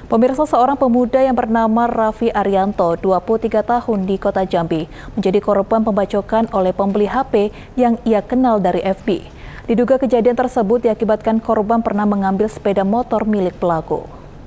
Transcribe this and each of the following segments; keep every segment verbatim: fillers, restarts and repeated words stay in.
Pemirsa, seorang pemuda yang bernama Raffi Arianto, dua puluh tiga tahun di Kota Jambi, menjadi korban pembacokan oleh pembeli H P yang ia kenal dari F B. Diduga kejadian tersebut diakibatkan korban pernah mengambil sepeda motor milik pelaku.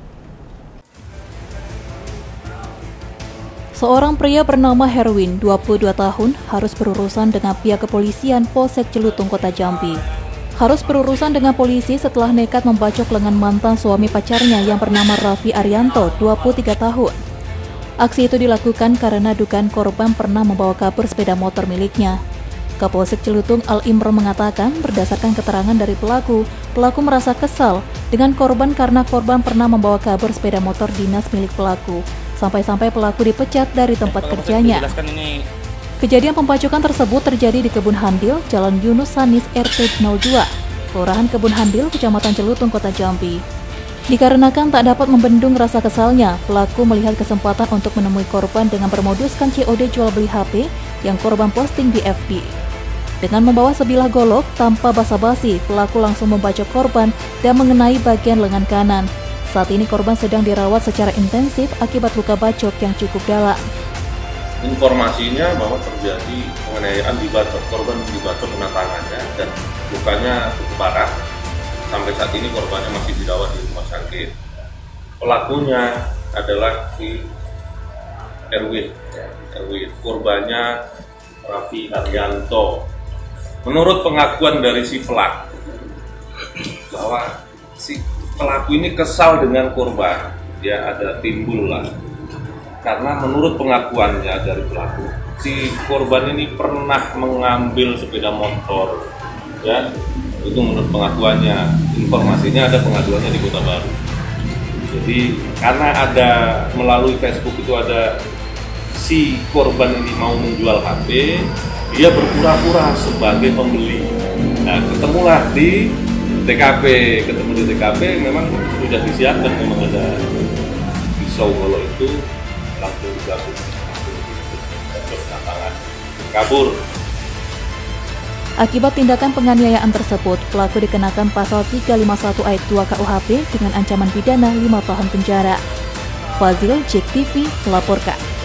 Seorang pria bernama Herwin, dua puluh dua tahun, harus berurusan dengan pihak kepolisian Polsek Celutung, Kota Jambi. Harus berurusan dengan polisi setelah nekat membacok lengan mantan suami pacarnya yang bernama Raffi Arianto, dua puluh tiga tahun. Aksi itu dilakukan karena dugaan korban pernah membawa kabur sepeda motor miliknya. Kapolsek Celutung Al Imron mengatakan berdasarkan keterangan dari pelaku, pelaku merasa kesal dengan korban karena korban pernah membawa kabur sepeda motor dinas milik pelaku. Sampai-sampai pelaku dipecat dari tempat kerjanya. Kejadian pembacokan tersebut terjadi di Kebun Handil, Jalan Yunus Sanis R T nol dua, Kelurahan Kebun Handil, Kecamatan Celutung, Kota Jambi. Dikarenakan tak dapat membendung rasa kesalnya, pelaku melihat kesempatan untuk menemui korban dengan bermoduskan C O D jual beli H P yang korban posting di F B. Dengan membawa sebilah golok, tanpa basa-basi, pelaku langsung membacok korban dan mengenai bagian lengan kanan. Saat ini korban sedang dirawat secara intensif akibat luka bacok yang cukup dalam. Informasinya bahwa terjadi penganiayaan di bacok, korban dibacok kena tangannya dan lukanya cukup parah. Sampai saat ini korbannya masih dirawat di rumah sakit. Pelakunya adalah si Erwin, ya, Erwin. Korbannya Raffi Arianto. Menurut pengakuan dari si pelaku, bahwa si pelaku ini kesal dengan korban, dia ada timbul lah. Karena menurut pengakuannya dari pelaku, si korban ini pernah mengambil sepeda motor, ya, itu menurut pengakuannya. Informasinya ada pengaduannya di Kota Baru. Jadi karena ada melalui Facebook itu ada si korban ini mau menjual H P, dia berpura-pura sebagai pembeli. Nah, ketemulah di T K P, ketemu di T K P, memang sudah disiapkan, memang ada pisau golok itu. Langsung digabung, kabur. Akibat tindakan penganiayaan tersebut, pelaku dikenakan pasal tiga lima satu ayat dua K U H P dengan ancaman pidana lima tahun penjara. Fazil, J E K T V, melaporkan.